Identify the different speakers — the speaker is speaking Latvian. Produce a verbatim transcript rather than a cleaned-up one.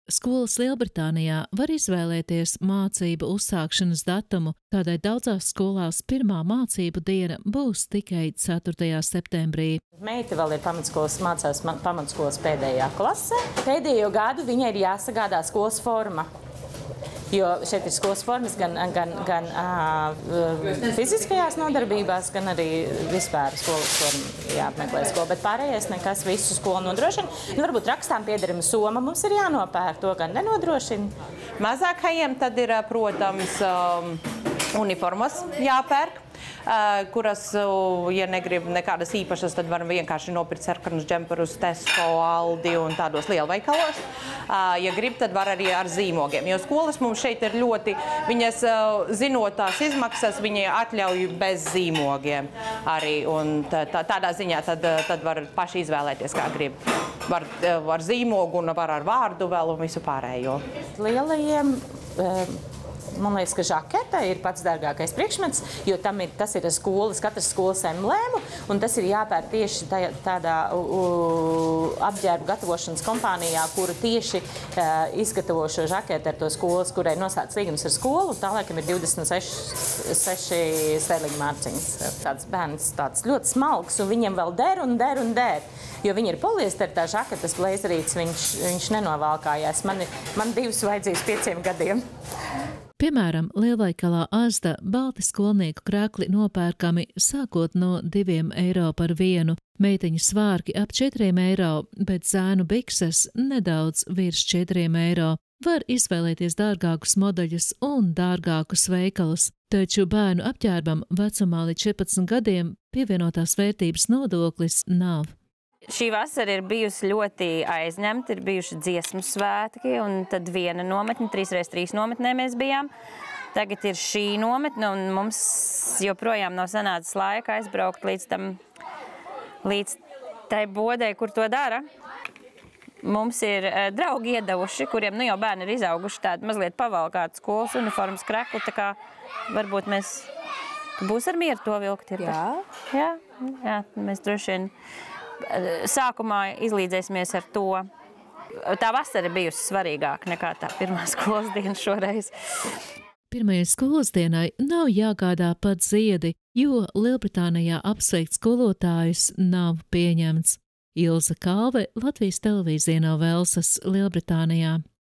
Speaker 1: Skolas Lielbritānijā var izvēlēties mācību uzsākšanas datumu, tādēļ daudzās skolās pirmā mācību diena būs tikai ceturtajā septembrī.
Speaker 2: Meita vēl ir pamatskolas, mācās pamatskolas pēdējā klasē. Pēdējo gadu viņai ir jāsagādā skolas forma. Jo šeit ir skolas formas gan, gan, gan uh, fiziskajās nodarbībās, gan arī vispār skolas forma jāapmeklē skola. Bet pārējais nekas visu skolu nodrošina. Nu, varbūt rakstām piederama soma mums ir jānopērk, to gan nenodrošina.
Speaker 3: Mazākajiem tad ir, protams, um, uniformas jāpērk. Uh, kuras, uh, ja negrib nekādas īpašas, tad varam vienkārši nopirkt sarkanus džemperus Tesco, Aldi un tādos lielveikalos. Uh, ja grib, tad var arī ar zīmogiem, jo skolas mums šeit ir ļoti, viņas uh, zinot tās izmaksas, viņi atļauj bez zīmogiem arī, un tā, tā, tādā ziņā tad, tad var paši izvēlēties, kā grib. Var ar zīmogu un var ar vārdu vēl un visu pārējo.
Speaker 2: Lielajiem... Um... Man liekas, ka žakete ir pats dārgākais priekšmets, jo tam ir, tas ir skolas, katras skolas emblēmu, un tas ir jāpērk tieši tajā, tādā uh, apģērbu gatavošanas kompānijā, kura tieši uh, izgatavo šo žaketi ar to skolas, kurai noslēdz līgums ar skolu, un tā laikam ir divdesmit seši sterliņu mārciņas. Tāds bērns tāds ļoti smalks, un viņam vēl der un der un der. Jo viņi ir poliesteri, tā žaketas blēzerītes, viņš, viņš nenovalkājās. Man, man divas vajadzības pieciem gadiem.
Speaker 1: Piemēram, lielveikalā Asda balti skolnieku krēkli nopērkami sākot no diviem eiro par vienu, meiteņu svārki ap četriem eiro, bet zēnu bikses nedaudz virs četriem eiro. Var izvēlēties dārgākus modeļus un dārgākus veikalus, taču bērnu apģērbam vecumā līdz četrpadsmit gadiem pievienotās vērtības nodoklis nav.
Speaker 4: Šī vasara ir bijusi ļoti aizņemta, ir bijuši dziesmu svētki, un tad viena nometne, trīs reiz trīs nometnē mēs bijām. Tagad ir šī nometne, un mums joprojām nav sanācis laika aizbraukt līdz tam, līdz tai bodei, kur to dara. Mums ir draugi iedavuši, kuriem nu jau bērni ir izauguši tādu mazliet pavalkātu skolas uniformas kreklu, tā kā varbūt mēs, būs ar mieru to vilkt. Ir jā. Jā, jā, mēs droši vien sākumā izlīdzēsimies ar to. Tā vasara bijusi svarīgāka nekā tā pirmā skolas diena šoreiz.
Speaker 1: Pirmajai skolas dienai nav jāgādā pat ziedi, jo Lielbritānijā apsveikt skolotājus nav pieņemts. Ilze Kalve, Latvijas televīzija no Velsas, Lielbritānijā.